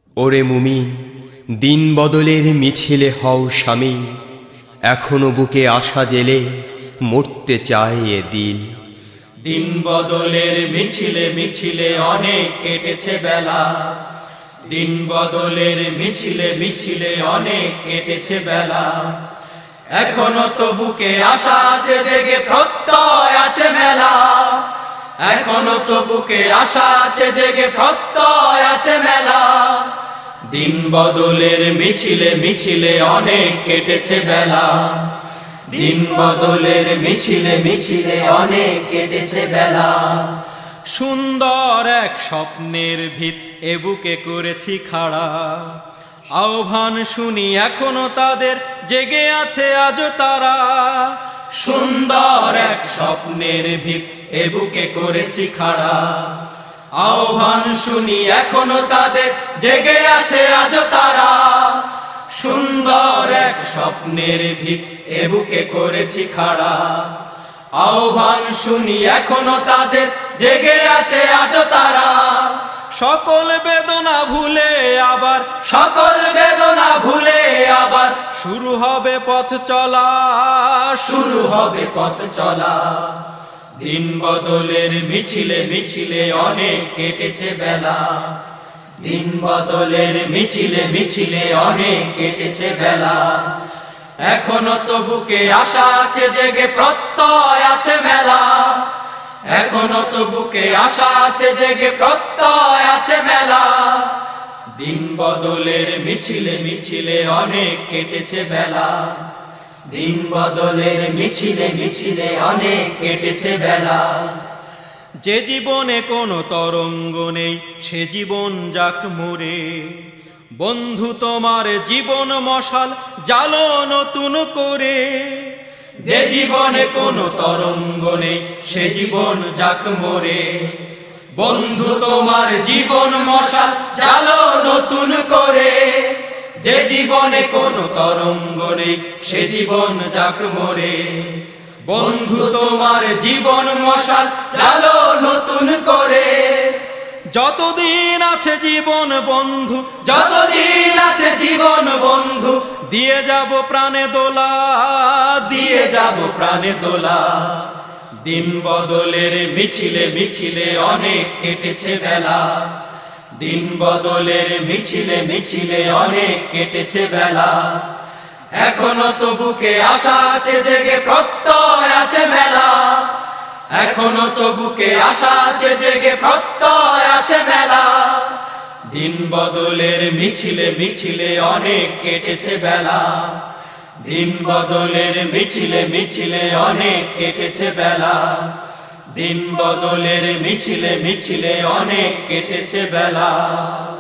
ওরে মুমিন, দিন বদলের মিছিলে হও শামিল। এখনো বুকে আশা জেলে মরতে চায় এ দিল। দিন বদলের মিছিলে মিছিলে অনেক কেটেছে বেলা। দিন বদলের মিছিলে মিছিলে অনেক কেটেছে বেলা। এখনো তো বুকে আশা আছে, জেগে প্রত্যয় আছে মেলা। এখনো তো বুকে আশা আছে, জেগে প্রত্যয় আছে মেলা। দিন বদলের মিছিলে মিছিলে অনেক কেটেছে বেলা। দিন বদলের মিছিলে মিছিলে অনেক কেটেছে বেলা। সুন্দর এক স্বপ্নের ভিত এ বুকে করেছি খাড়া। আহ্বান শুনি এখনো তাদের, জেগে আছে আজও তারা। সুন্দর এক স্বপ্নের ভিত এ বুকে করেছি খাড়া। আহ্বান শুনি এখনো তাদের, জেগে আছে আজও তারা। সুন্দর এক স্বপ্নের ভিত এ বুকে করেছি খাড়া। আহ্বান শুনি এখনো তাদের, জেগে আছে আজও তারা। সকল বেদনা ভুলে আবার, সকল বেদনা ভুলে আবার শুরু হবে পথ চলা। শুরু হবে পথ চলা। দিন বদলের মিছিলে মিছিলে অনেক কেটেছে বেলা। দিন বদলের মিছিলে মিছিলে অনেক কেটেছে বেলা। এখনো তো বুকে আশা আছে, জেগে প্রত্যয় আছে মেলা। এখনো তো বুকে আশা আছে, জেগে প্রত্যয় আছে মেলা। দিন বদলের মিছিলে মিছিলে অনেক কেটেছে বেলা। দিন বদলের মিছিলে মিছিলে অনেক কেটেছে বেলা। যে জীবনে কোনো তরঙ্গ নেই, সে জীবন যাক মরে। বন্ধু তোমার জীবন মশাল জালো নতুন করে। যে জীবনে কোনো তরঙ্গ নেই, সে জীবন যাক মরে। বন্ধু তোমার জীবন মশাল জালো নতুন করে। যে জীবনে কোনো তরঙ্গ নেই, সে জীবন যাক মরে। বন্ধু তোমার জীবন মশাল জালো নতুন করে। যতদিন আছে জীবন বন্ধু, যতদিন আছে জীবন বন্ধু, দিয়ে যাব প্রাণে দোলা। দিয়ে যাব প্রাণে দোলা। দিন বদলের মিছিলে মিছিলে অনেক কেটেছে বেলা। দিন বদলের মিছিলে মিছিলে অনেক কেটেছে বেলা। এখনো তো বুকে আশা আছে, জেগে প্রত্যয় আছে মেলা। এখনো তো বুকে আশা আছে, জেগে প্রত্যয় আছে মেলা। দিন বদলের মিছিলে মিছিলে অনেক কেটেছে বেলা। দিন বদলের মিছিলে মিছিলে অনেক কেটেছে বেলা। দিন বদলের মিছিলে মিছিলে অনেক কেটেছে বেলা।